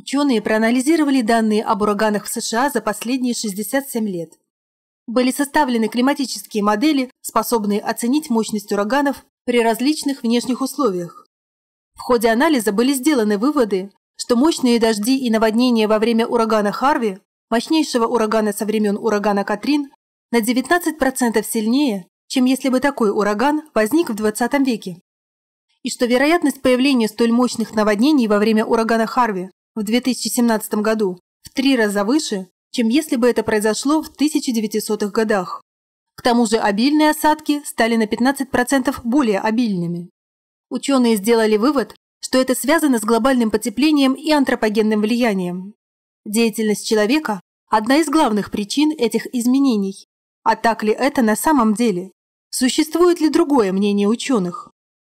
Ученые проанализировали данные об ураганах в США за последние 67 лет. Были составлены климатические модели, способные оценить мощность ураганов при различных внешних условиях. В ходе анализа были сделаны выводы, что мощные дожди и наводнения во время урагана Харви, мощнейшего урагана со времен урагана Катрин, на 19% сильнее, чем если бы такой ураган возник в 20 веке. И что вероятность появления столь мощных наводнений во время урагана Харви в 2017 году в 3 раза выше, чем если бы это произошло в 1900-х годах. К тому же обильные осадки стали на 15% более обильными. Ученые сделали вывод, что это связано с глобальным потеплением и антропогенным влиянием. Деятельность человека – одна из главных причин этих изменений. А так ли это на самом деле? Существует ли другое мнение ученых?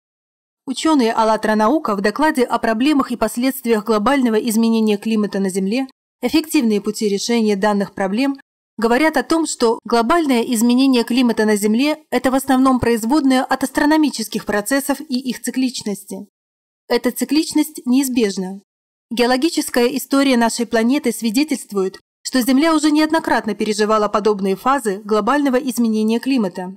Ученые АЛЛАТРА наука в докладе о проблемах и последствиях глобального изменения климата на Земле, эффективные пути решения данных проблем, говорят о том, что глобальное изменение климата на Земле – это в основном производное от астрономических процессов и их цикличности. Эта цикличность неизбежна. Геологическая история нашей планеты свидетельствует, что Земля уже неоднократно переживала подобные фазы глобального изменения климата.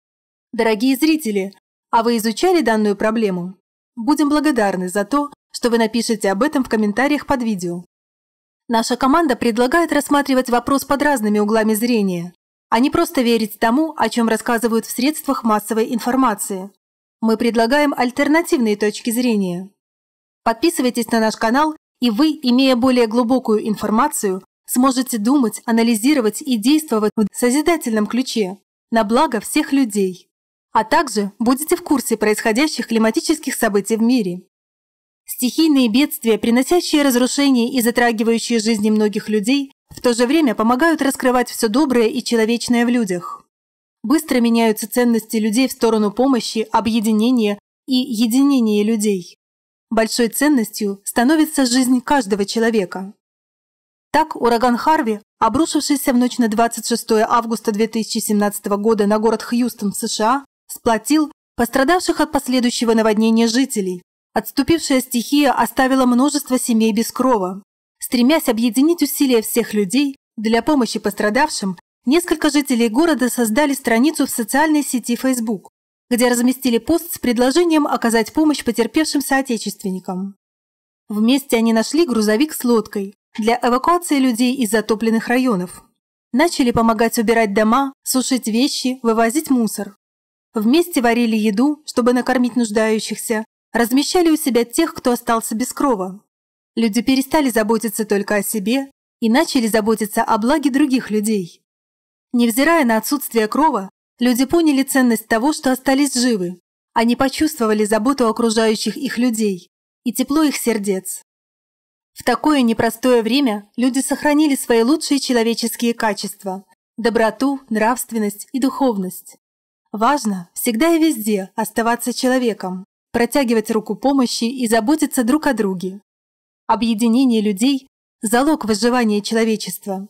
Дорогие зрители, а вы изучали данную проблему? Будем благодарны за то, что вы напишете об этом в комментариях под видео. Наша команда предлагает рассматривать вопрос под разными углами зрения, а не просто верить тому, о чем рассказывают в средствах массовой информации. Мы предлагаем альтернативные точки зрения. Подписывайтесь на наш канал, и вы, имея более глубокую информацию, сможете думать, анализировать и действовать в созидательном ключе на благо всех людей. А также будете в курсе происходящих климатических событий в мире. Стихийные бедствия, приносящие разрушения и затрагивающие жизни многих людей, в то же время помогают раскрывать все доброе и человечное в людях. Быстро меняются ценности людей в сторону помощи, объединения и единения людей. Большой ценностью становится жизнь каждого человека. Так, ураган Харви, обрушившийся в ночь на 26 августа 2017 года на город Хьюстон в США, сплотил пострадавших от последующего наводнения жителей. Отступившая стихия оставила множество семей без крова. Стремясь объединить усилия всех людей для помощи пострадавшим, несколько жителей города создали страницу в социальной сети Facebook, где разместили пост с предложением оказать помощь потерпевшим соотечественникам. Вместе они нашли грузовик с лодкой для эвакуации людей из затопленных районов. Начали помогать убирать дома, сушить вещи, вывозить мусор. Вместе варили еду, чтобы накормить нуждающихся, размещали у себя тех, кто остался без крова. Люди перестали заботиться только о себе и начали заботиться о благе других людей. Невзирая на отсутствие крова, люди поняли ценность того, что остались живы. Они почувствовали заботу окружающих их людей и тепло их сердец. В такое непростое время люди сохранили свои лучшие человеческие качества – доброту, нравственность и духовность. Важно всегда и везде оставаться человеком, протягивать руку помощи и заботиться друг о друге. Объединение людей – залог выживания человечества.